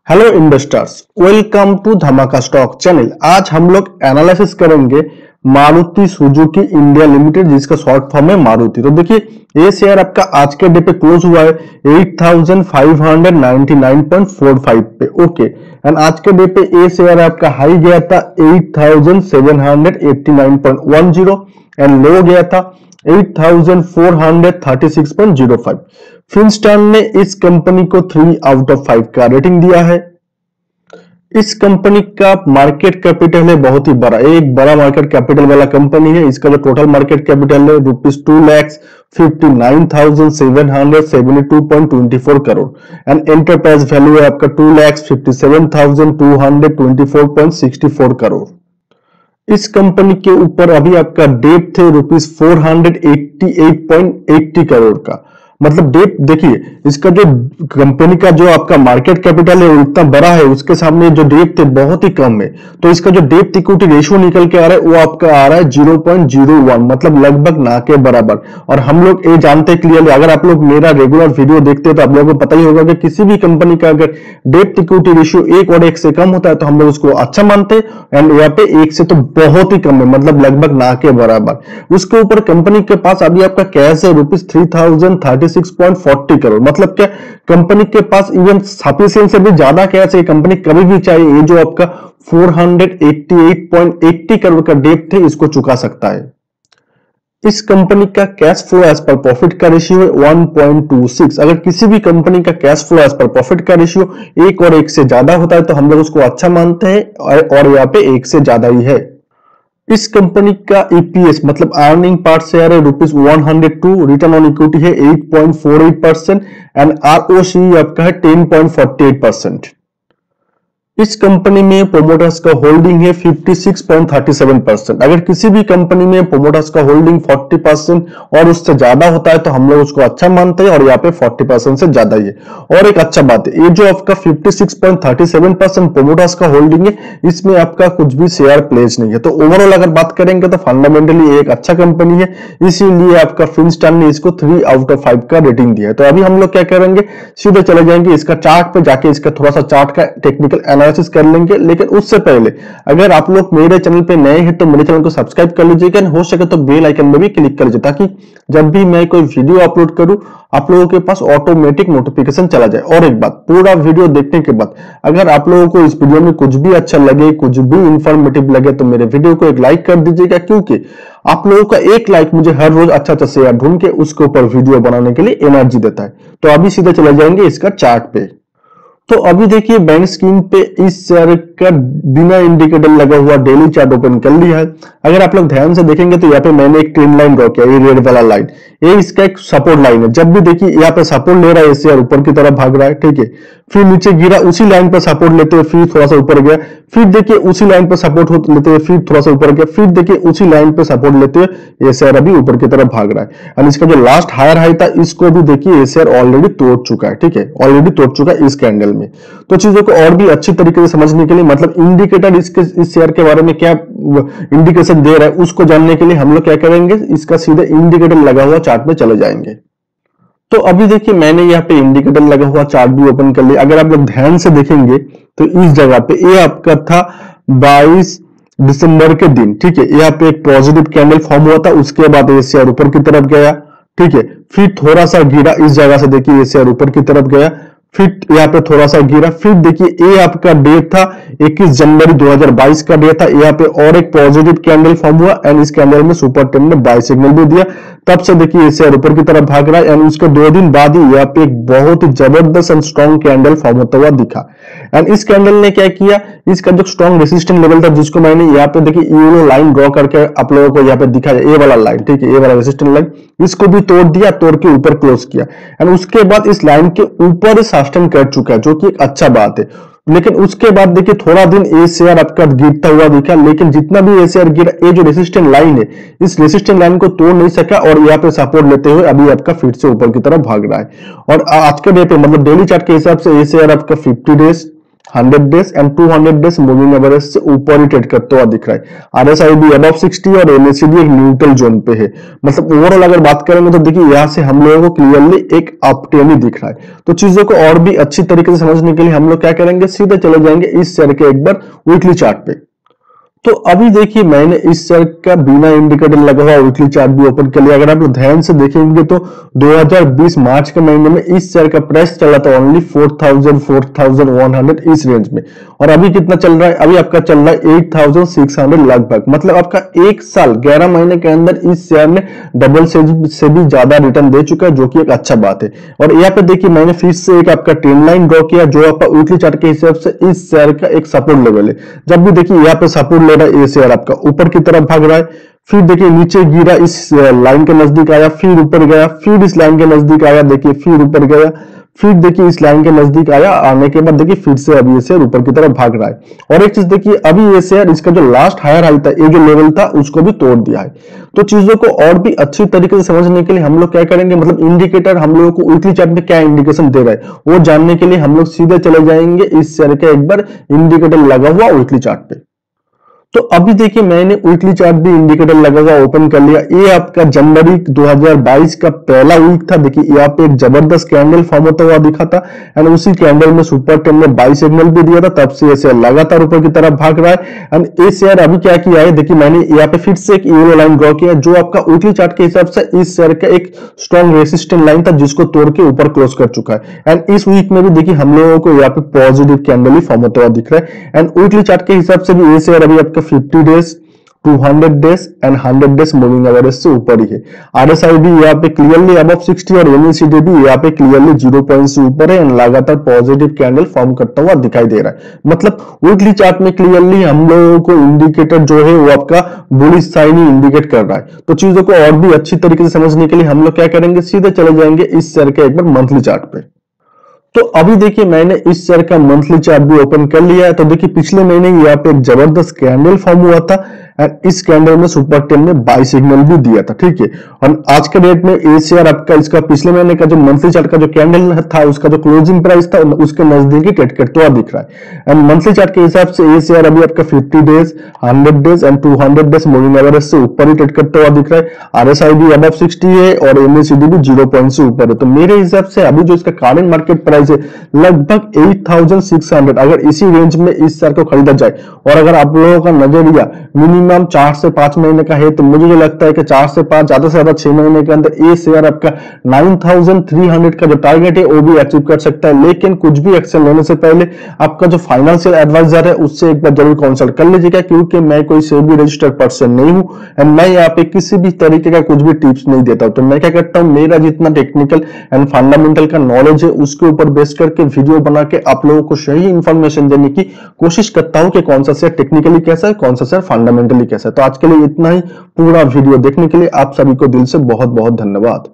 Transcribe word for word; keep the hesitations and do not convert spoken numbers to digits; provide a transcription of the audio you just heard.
Hello investors, welcome to Dhamaka stock channel. आज हम लोग एनालिसिस करेंगे मारुति सुजुकी इंडिया लिमिटेड, जिसका शॉर्ट फॉर्म है मारुति। तो देखिए ये शेयर आपका आज के डे पे क्लोज हुआ है eight thousand five hundred ninety nine point four five पे। ओके, एंड आज के डे पे ये शेयर आपका हाई गया था eight thousand seven hundred eighty nine point one zero and low गया था eight thousand four hundred thirty six point zero five. Finstern ने इस कंपनी को थ्री आउट ऑफ फाइव का रेटिंग दिया है। इस कंपनी का मार्केट कैपिटल है बहुत ही बड़ा, एक बड़ा मार्केट कैपिटल वाला कंपनी है। इसका जो टोटल मार्केट कैपिटल है rupees two lakhs fifty nine thousand seven hundred seventy two point twenty four crore and enterprise value है आपका two lakhs fifty seven thousand two hundred twenty four point sixty four crore. इस company के ऊपर अभी आपका डेट थे rupees four hundred eighty eight point eighty crore का। मतलब डेट देखिए, इसका जो कंपनी का जो आपका मार्केट कैपिटल है वो इतना बड़ा है, उसके सामने जो डेट थे बहुत ही कम है। तो इसका जो डेट इक्विटी रेशियो निकल के आ रहा है वो आपका आ रहा है जीरो पॉइंट जीरो वन, मतलब लगभग ना के बराबर। और हम लोग ये जानते हैं क्लियरली, अगर आप लोग मेरा रेगुलर वीडियो देखते हैं तो आप लोगों को पता ही होगा कि किसी भी कंपनी का अगर डेट इक्विटी रेशियो एक और एक से कम होता है तो हम लोग उसको अच्छा मानते हैं, एंड यहाँ पे एक से तो बहुत ही कम है, मतलब लगभग ना के बराबर। उसके ऊपर कंपनी के पास अभी आपका कैश है rupees three thousand thirty six point forty crore. मतलब क्या कंपनी के पास इवन सफिशिएंट से भी ज्यादा कैश है, कंपनी कभी भी चाहिए ये जो आपका four hundred eighty eight point eighty crore का डेट थे इसको चुका सकता है। इस कंपनी का कैश फ्लो एज पर प्रॉफिट का रेशियो है वन पॉइंट टू सिक्स। अगर किसी भी कंपनी का कैश फ्लो एज पर प्रॉफिट का रेशियो एक और एक से ज्यादा होता है तो हम लोग उसको अच्छा मानते हैं, और यहाँ पे एक से ज्यादा ही है। इस कंपनी का ईपीएस मतलब अर्निंग पार्ट शेयर है rupees one hundred two, return on equity है eight point four eight percent and ROC आपका है ten point forty eight percent. इस कंपनी में प्रोमोटर्स का होल्डिंग है fifty six point thirty seven percent. अगर किसी भी कंपनी में प्रोमोटर्स का होल्डिंग फोर्टी परसेंट और उससे ज्यादा होता है तो हम लोग उसको अच्छा मानते हैं, और यहाँ पे फोर्टी परसेंट से ज्यादा ही है। और एक अच्छा बात है, ये जो आपका fifty six point thirty seven percent promoters का होल्डिंग है इसमें आपका कुछ भी शेयर प्लेज नहीं है। तो ओवरऑल अगर बात करेंगे तो फंडामेंटली एक अच्छा कंपनी है, इसीलिए आपका फिनस्टर्न ने इसको थ्री आउट ऑफ फाइव का रेटिंग दिया है। तो अभी हम लोग क्या करेंगे, सीधे चले जाएंगे इसका चार्ट पे जाके इसका थोड़ा सा चार्ट का टेक्निकल एनालिसिस कर लेंगे। लेकिन उससे पहले अगर आप लोग मेरे चैनल पे नए हैं तो मेरे चैनल को सब्सक्राइब कर लीजिएगा, हो सके तो बेल आइकन में भी क्लिक कर लीजिए, ताकि जब भी मैं कोई वीडियो अपलोड करूं आप लोगों के पास ऑटोमेटिक नोटिफिकेशन चला जाए। और एक बात, पूरा वीडियो देखने के बाद अगर आप लोगों को इस वीडियो में कुछ भी अच्छा लगे, कुछ भी इंफॉर्मेटिव लगे तो मेरे वीडियो को एक लाइक कर दीजिएगा, क्योंकि आप लोगों का एक लाइक मुझे हर रोज अच्छा अच्छा शेयर ढूंढ के उसके ऊपर वीडियो बनाने के लिए एनर्जी देता है। तो अभी सीधे चले जाएंगे इसका चार्ट पे। तो अभी देखिए बैंक स्क्रीन पे इस शेयर का बिना इंडिकेटर लगा हुआ डेली चार्ट ओपन कर लिया है। अगर आप लोग ध्यान से देखेंगे तो यहाँ पे मैंने एक ट्रेंड लाइन ड्रॉ किया, ये रेड वाला लाइन, ये इसका एक सपोर्ट लाइन है। जब भी देखिए यहाँ पे सपोर्ट ले रहा है शेयर ऊपर की तरफ भाग रहा है, ठीक है, फिर नीचे गिरा, उसी लाइन पर सपोर्ट लेते हुए फिर थोड़ा सा ऊपर गया, फिर देखिए उसी लाइन पर सपोर्ट लेते हुए फिर थोड़ा सा ऊपर गया, फिर देखिए उसी लाइन पे सपोर्ट लेते हुए ये शेयर अभी ऊपर की तरफ भाग रहा है। और इसका जो लास्ट हायर हाई था इसको भी देखिए ये शेयर ऑलरेडी तोड़ चुका है, ठीक है, ऑलरेडी तोड़ चुका है इस कैंडल में। तो चीजों को और भी अच्छी तरीके से समझने के लिए, मतलब इंडिकेटर इसके इस शेयर के बारे में क्या इंडिकेशन दे रहा है उसको जानने के लिए हम लोग क्या करेंगे, इसका सीधे इंडिकेटर लगा हुआ चार्ट में चले जाएंगे। तो अभी देखिए मैंने यहाँ पे इंडिकेटर लगा हुआ चार्ट भी ओपन कर लिया। अगर आप लोग ध्यान से देखेंगे तो इस जगह पे ये आपका था बाईस दिसंबर के दिन, ठीक है, यहाँ पे एक पॉजिटिव कैंडल फॉर्म हुआ था, उसके बाद ये शेयर ऊपर की तरफ गया, ठीक है, फिर थोड़ा सा गिरा, इस जगह से देखिए ये शेयर ऊपर की तरफ गया, फिर यहाँ पे थोड़ा सा गिरा, फिर देखिए ये आपका डेट था इक्कीस जनवरी दो हज़ार बाईस का डेट था, यहाँ पे और एक पॉजिटिव कैंडल फॉर्म हुआ एंड इस कैंडल में सुपर ट्रेंड ने बाय सिग्नल भी दिया। तब से देखिए ये शेयर ऊपर की तरफ भाग रहा है एंड उसके दो दिन बाद ही यहाँ पे एक बहुत ही जबरदस्त एंड स्ट्रॉन्ग कैंडल फॉर्म होता हुआ दिखा। एंड इस कैंडल ने क्या किया, इसका जो स्ट्रॉन्ग रेसिस्टेंट लेवल था जिसको मैंने यहाँ पे देखिए ये लाइन ड्रॉ करके आप लोगों को यहाँ पे दिखाया, ये वाला लाइन, ठीक है, ये वाला रेसिस्टेंट लाइन, इसको भी तोड़ दिया, तोड़ के ऊपर क्लोज किया एंड उसके बाद इस लाइन के ऊपर सस्टेन कर चुका है, जो कि एक अच्छा बात है। लेकिन उसके बाद देखिए थोड़ा दिन ये शेयर आपका गिरता हुआ दिखा, लेकिन जितना भी ये शेयर गिरा, ये जो रेसिस्टेंट लाइन है इस रेसिस्टेंट लाइन को तोड़ नहीं सका और यहाँ पे सपोर्ट लेते हुए अभी आपका फिर से ऊपर की तरफ भाग रहा है। और आज के डे पे मतलब डेली चार्ट के हिसाब से ये शेयर आपका fifty days hundred days and two hundred days moving average से ऊपर ही ट्रेड करते हुआ दिख रहा है। आरएसआई भी अबव सिक्सटी और एमएसीडी एक न्यूट्रल जोन पे है। मतलब ओवरऑल अगर बात करेंगे तो देखिए यहाँ से हम लोगों को क्लियरली एक अप ट्रेंड ही दिख रहा है। तो चीजों को और भी अच्छी तरीके से समझने के लिए हम लोग क्या करेंगे, सीधे चले जाएंगे इस शेयर के एक बार वीकली चार्ट पे। तो अभी देखिए मैंने इस शेयर का बिना इंडिकेटर लगा हुआ वीकली चार्ट भी ओपन कर लिया। अगर आप लोग ध्यान से देखेंगे तो दो हज़ार बीस मार्च के महीने में इस शेयर का प्राइस चला था only four thousand four thousand one hundred इस रेंज में, और अभी कितना चल रहा है, अभी आपका चल रहा है एट थाउजेंड सिक्स हंड्रेड लगभग। मतलब आपका एक साल ग्यारह महीने के अंदर इस शेयर ने डबल से, से भी ज्यादा रिटर्न दे चुका है, जो कि एक अच्छा बात है। और यहाँ पे देखिए मैंने फिर से एक आपका ट्रेंड लाइन ड्रॉ किया, जो आपका वीकली चार्ट के हिसाब से इस शेयर का एक सपोर्ट लेवल है। जब भी देखिए यहाँ पे सपोर्ट ये शेयर आपका ऊपर की तरफ भाग रहा है, फिर देखिए नीचे गिरा, इस लाइन के नजदीक आया, फिर ऊपर गया, फिर इस लाइन के नजदीक आया, देखिए फिर ऊपर गया, फिर देखिए इस लाइन के नजदीक आया, आने के बाद देखिए फिर से अभी ये शेयर ऊपर की तरफ भाग रहा है। और एक चीज देखिए अभी ये शेयर इसका जो लास्ट हायर हाई था, ये जो लेवल था उसको भी तोड़ दिया है। तो चीजों को और भी अच्छी तरीके से समझने के लिए हम लोग क्या करेंगे, मतलब इंडिकेटर हम लोगों को वीकली चार्ट में क्या इंडिकेशन दे रहा है वो जानने के लिए हम लोग सीधे चले जाएंगे इस शेयर का एक बार इंडिकेटर लगा हुआ वीकली चार्ट पे। तो अभी देखिए मैंने वीकली चार्ट भी इंडिकेटर लगा हुआ ओपन कर लिया। ये आपका जनवरी दो हज़ार बाईस का पहला वीक था। देखिए यहाँ पे एक जबरदस्त कैंडल फॉर्म होता हुआ दिखा था, एंड उसी कैंडल में सुपर टेन ने बाई सिग्नल भी दिया था, तब से ये शेयर लगातार ऊपर की तरफ भाग रहा है। एंड ये शेयर अभी क्या किया है, देखिए मैंने यहाँ पे फिर से एक येलो लाइन ड्रॉ किया, जो आपका वीकली चार्ट के हिसाब से इस शेयर का एक स्ट्रॉन्ग रेसिस्टेंट लाइन था, जिसको तोड़ के ऊपर क्लोज कर चुका है। एंड इस वीक में भी देखिए हम लोगों को यहाँ पे पॉजिटिव कैंडल ही फॉर्म होता हुआ दिख रहा है। एंड वीकली चार्ट के हिसाब से भी ये शेयर अभी आपका fifty days two hundred days and hundred days moving average से ऊपर ही है। आरएसआई भी यहाँ पे क्लियरली अबव सिक्सटी और एमएसीडी भी यहाँ पे क्लियरली जीरो पॉइंट से ऊपर है, एंड लगातार पॉजिटिव कैंडल फॉर्म करता हुआ दिखाई दे रहा है। मतलब वीकली चार्ट में क्लियरली हम लोगों को इंडिकेटर जो है वो आपका बुलिश साइन ही इंडिकेट कर रहा है। तो चीजों को और भी अच्छी तरीके से समझने के लिए हम लोग क्या करेंगे, सीधे चले जाएंगे इस शेयर के एक बार मंथली चार्ट पे। तो अभी देखिए मैंने इस शेयर का मंथली चार्ट भी ओपन कर लिया है। तो देखिए पिछले महीने यहाँ पे एक जबरदस्त कैंडल फॉर्म हुआ था, एंड इस कैंडल में सुपर टेन ने बाई सिग्नल भी दिया था, ठीक है। और आज के डेट में ये शेयर आपका इसका पिछले महीने का जो मंथली चार्ट का जो कैंडल था, उसका जो क्लोजिंग प्राइस था उसके नजदीक ही ट्रेड करते हुआ दिख रहा है। एंड मंथली चार्ट के हिसाब से ये शेयर अभी आपका fifty days hundred days and two hundred days moving average से ऊपर ही ट्रेड करते हुआ दिख रहा है। आरएसआई भी अबव सिक्सटी है और एमएसीडी भी जीरो पॉइंट से ऊपर है। तो मेरे हिसाब से अभी जो इसका करंट मार्केट प्राइस है लगभग एट थाउजेंड सिक्स हंड्रेड, अगर इसी रेंज में इस शेयर को खरीदा जाए, और अगर आप लोगों का नजरिया मिनिमम चार से पांच महीने का है, तो मुझे जो लगता है कि चार से पांच ज्यादा से ज्यादा छह महीने के अंदर ये शेयर आपका नाइन थाउजेंड थ्री हंड्रेड का जो टारगेट है वो भी अचीव कर सकता है। लेकिन कुछ भी एक्शन लेने से पहले आपका जो फाइनेंशियल एडवाइजर है उससे एक बार जरूर कंसल्ट कर लीजिएगा, क्योंकि मैं कोई सेबी रजिस्टर्ड पर्सन नहीं हूं, एंड मैं यहाँ पे किसी भी तरीके का कुछ भी टिप्स नहीं देता हूं। तो मैं क्या करता हूं, मेरा जितना टेक्निकल एंड फंडामेंटल का नॉलेज है उसके ऊपर बेस करके वीडियो बना के आप लोगों को सही इंफॉर्मेशन देने की कोशिश करता हूं कि कौन सा शेयर टेक्निकली कैसा है, कौन सा शेयर फंडामेंटली कैसा है। तो आज के लिए इतना ही। पूरा वीडियो देखने के लिए आप सभी को दिल से बहुत बहुत धन्यवाद।